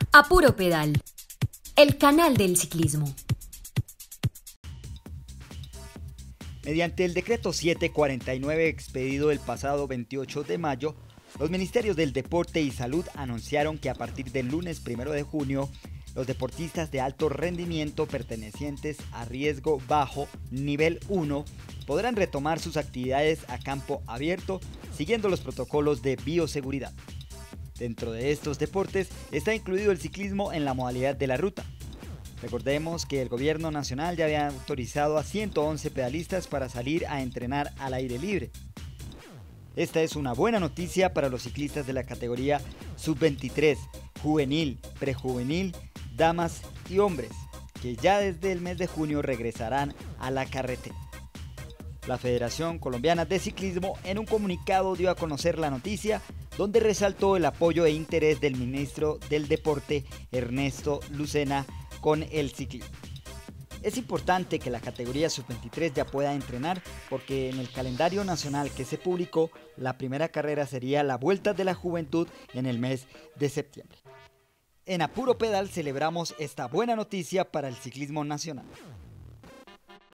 A Puro Pedal, el canal del ciclismo. Mediante el decreto 749 expedido el pasado 28 de mayo, los ministerios del Deporte y Salud anunciaron que a partir del lunes 1 de junio, los deportistas de alto rendimiento pertenecientes a riesgo bajo, nivel 1, podrán retomar sus actividades a campo abierto siguiendo los protocolos de bioseguridad. Dentro de estos deportes está incluido el ciclismo en la modalidad de la ruta. Recordemos que el gobierno nacional ya había autorizado a 111 pedalistas para salir a entrenar al aire libre. Esta es una buena noticia para los ciclistas de la categoría sub-23, juvenil, prejuvenil, damas y hombres, que ya desde el mes de junio regresarán a la carretera. La Federación Colombiana de Ciclismo en un comunicado dio a conocer la noticia, donde resaltó el apoyo e interés del ministro del Deporte, Ernesto Lucena, con el ciclismo. Es importante que la categoría sub-23 ya pueda entrenar porque en el calendario nacional que se publicó, la primera carrera sería la Vuelta de la Juventud en el mes de septiembre. En A Puro Pedal celebramos esta buena noticia para el ciclismo nacional.